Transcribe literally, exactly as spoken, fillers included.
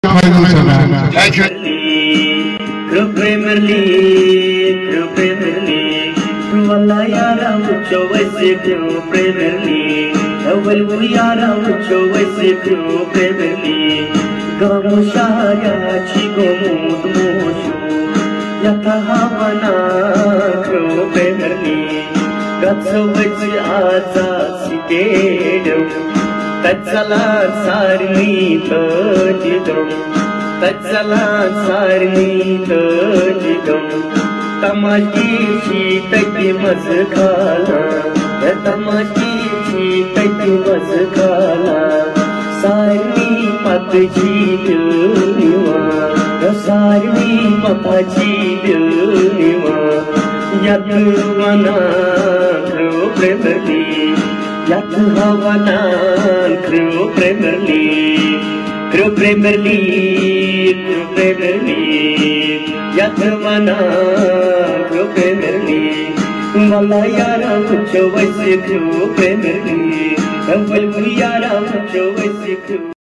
final tonight. Thank you. Crew Premier League, Crew Premier League. Walla yara mucho wese Crew Premier League. Awal yara mucho wese Crew Premier League. Gamu shaya chigo mut moshu. Yata havana Crew Premier League. Gatso wese aza sikedo. Tatsalan sarni tojidom. Tatsalan sarni tojidom. Tamashi chitaki mazkala. Tamashi chitaki mazkala. Sarni patchi dilniwa. Sarni patchi dilniwa. Yadvana Crew Premier League. Yat havanan Crew Premier League. Crew Premier League, Crew Premier League. Yat havanan Crew Premier League. Walla yara mucho wese Crew Premier League. Awal yara mucho wese Crew